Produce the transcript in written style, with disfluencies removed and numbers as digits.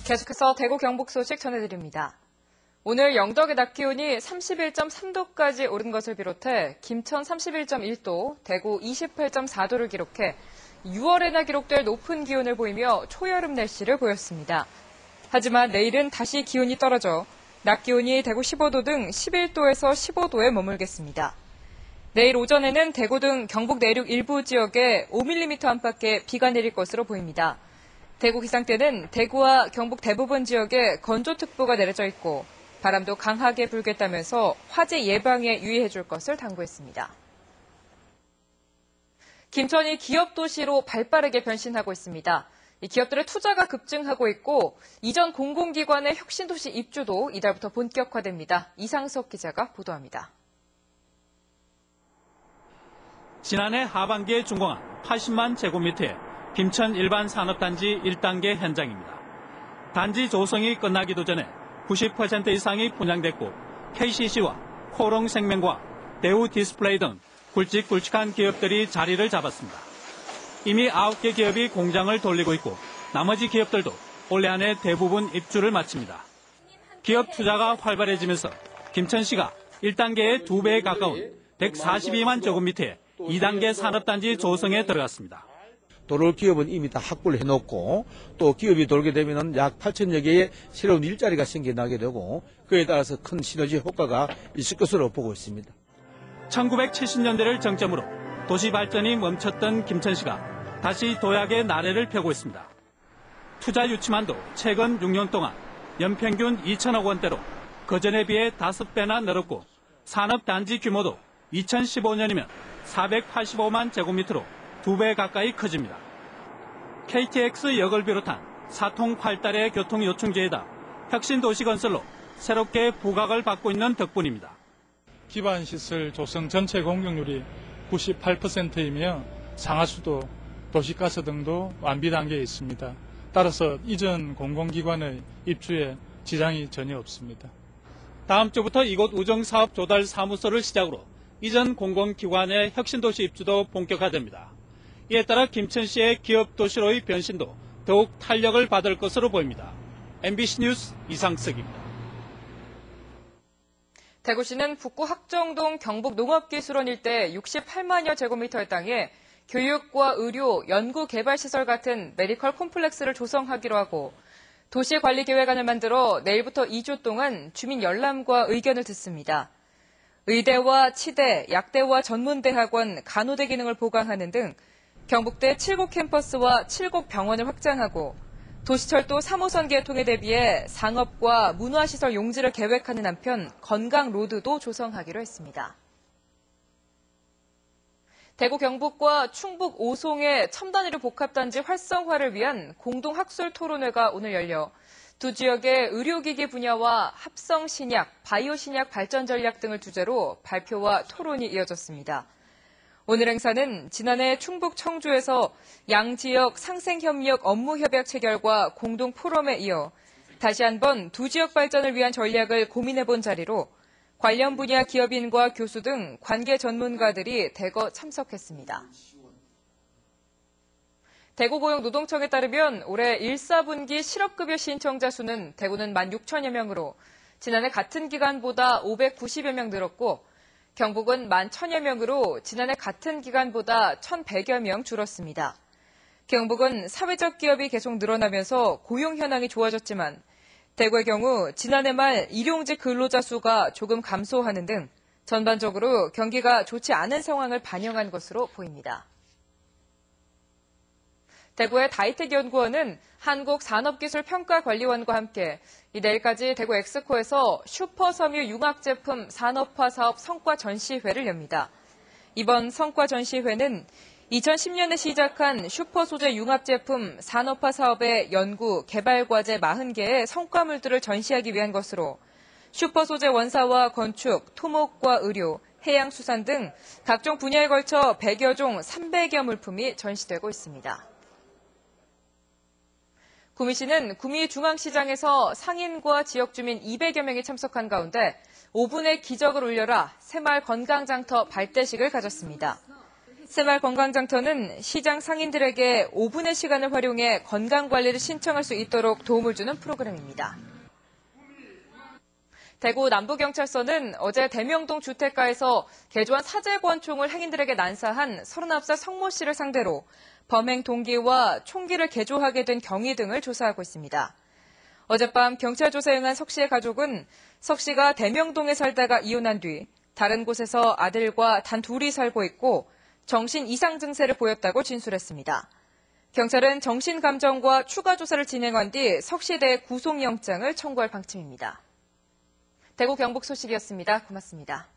계속해서 대구 경북 소식 전해드립니다. 오늘 영덕의 낮 기온이 31.3도까지 오른 것을 비롯해 김천 31.1도, 대구 28.4도를 기록해 6월에나 기록될 높은 기온을 보이며 초여름 날씨를 보였습니다. 하지만 내일은 다시 기온이 떨어져 낮 기온이 대구 15도 등 11도에서 15도에 머물겠습니다. 내일 오전에는 대구 등 경북 내륙 일부 지역에 5mm 안팎의 비가 내릴 것으로 보입니다. 대구 기상대는 대구와 경북 대부분 지역에 건조특보가 내려져 있고 바람도 강하게 불겠다면서 화재 예방에 유의해 줄 것을 당부했습니다. 김천이 기업 도시로 발빠르게 변신하고 있습니다. 이 기업들의 투자가 급증하고 있고 이전 공공기관의 혁신도시 입주도 이달부터 본격화됩니다. 이상석 기자가 보도합니다. 지난해 하반기에 준공한 80만 제곱미터의 김천 일반 산업단지 1단계 현장입니다. 단지 조성이 끝나기도 전에 90% 이상이 분양됐고 KCC와 코롱생명과 대우디스플레이 등 굵직굵직한 기업들이 자리를 잡았습니다. 이미 9개 기업이 공장을 돌리고 있고 나머지 기업들도 올해 안에 대부분 입주를 마칩니다. 기업 투자가 활발해지면서 김천시가 1단계의 2배에 가까운 142만 제곱미터의 2단계 산업단지 조성에 들어갔습니다. 돌을 기업은 이미 다 확보를 해놓고 또 기업이 돌게 되면 약 8천여 개의 새로운 일자리가 생겨나게 되고 그에 따라서 큰 시너지 효과가 있을 것으로 보고 있습니다. 1970년대를 정점으로 도시 발전이 멈췄던 김천시가 다시 도약의 나래를 펴고 있습니다. 투자 유치만도 최근 6년 동안 연평균 2천억 원대로 그전에 비해 5배나 늘었고 산업단지 규모도 2015년이면 485만 제곱미터로 2배 가까이 커집니다. KTX역을 비롯한 사통 8달의 교통 요충지에다 혁신도시 건설로 새롭게 부각을 받고 있는 덕분입니다. 기반시설 조성 전체 공격률이 98%이며 상하수도, 도시가스 등도 완비 단계에 있습니다. 따라서 이전 공공기관의 입주에 지장이 전혀 없습니다. 다음 주부터 이곳 우정사업 조달 사무소를 시작으로 이전 공공기관의 혁신도시 입주도 본격화됩니다. 이에 따라 김천시의 기업도시로의 변신도 더욱 탄력을 받을 것으로 보입니다. MBC 뉴스 이상석입니다. 대구시는 북구 학정동 경북농업기술원 일대 68만여 제곱미터의 땅에 교육과 의료, 연구개발시설 같은 메디컬 콤플렉스를 조성하기로 하고 도시관리계획안을 만들어 내일부터 2주 동안 주민 열람과 의견을 듣습니다. 의대와 치대, 약대와 전문대학원, 간호대 기능을 보강하는 등 경북대 7곳 캠퍼스와 7곳 병원을 확장하고 도시철도 3호선 개통에 대비해 상업과 문화시설 용지를 계획하는 한편 건강로드도 조성하기로 했습니다. 대구 경북과 충북 오송의 첨단의료 복합단지 활성화를 위한 공동학술 토론회가 오늘 열려 두 지역의 의료기기 분야와 합성신약, 바이오신약 발전 전략 등을 주제로 발표와 토론이 이어졌습니다. 오늘 행사는 지난해 충북 청주에서 양지역 상생협력 업무협약 체결과 공동 포럼에 이어 다시 한번 두 지역 발전을 위한 전략을 고민해본 자리로 관련 분야 기업인과 교수 등 관계 전문가들이 대거 참석했습니다. 대구고용노동청에 따르면 올해 1, 4분기 실업급여 신청자 수는 대구는 16,000여 명으로 지난해 같은 기간보다 590여 명 늘었고 경북은 11,000여 명으로 지난해 같은 기간보다 1,100여 명 줄었습니다. 경북은 사회적 기업이 계속 늘어나면서 고용 현황이 좋아졌지만 대구의 경우 지난해 말 일용직 근로자 수가 조금 감소하는 등 전반적으로 경기가 좋지 않은 상황을 반영한 것으로 보입니다. 대구의 다이텍연구원은 한국산업기술평가관리원과 함께 내일까지 대구 엑스코에서 슈퍼섬유 융합 제품 산업화 사업 성과 전시회를 엽니다. 이번 성과 전시회는 2010년에 시작한 슈퍼소재 융합 제품 산업화 사업의 연구, 개발 과제 40개의 성과물들을 전시하기 위한 것으로 슈퍼소재 원사와 건축, 토목과 의료, 해양수산 등 각종 분야에 걸쳐 100여 종 300여 물품이 전시되고 있습니다. 구미시는 구미 중앙시장에서 상인과 지역 주민 200여 명이 참석한 가운데 5분의 기적을 울려라 새마을 건강장터 발대식을 가졌습니다. 새마을건강장터는 시장 상인들에게 5분의 시간을 활용해 건강관리를 신청할 수 있도록 도움을 주는 프로그램입니다. 대구 남부경찰서는 어제 대명동 주택가에서 개조한 사제권총을 행인들에게 난사한 39살 성모 씨를 상대로 범행 동기와 총기를 개조하게 된 경위 등을 조사하고 있습니다. 어젯밤 경찰 조사에 응한 석 씨의 가족은 석 씨가 대명동에 살다가 이혼한 뒤 다른 곳에서 아들과 단 둘이 살고 있고 정신 이상 증세를 보였다고 진술했습니다. 경찰은 정신감정과 추가 조사를 진행한 뒤 석 씨에 대해 구속영장을 청구할 방침입니다. 대구 경북 소식이었습니다. 고맙습니다.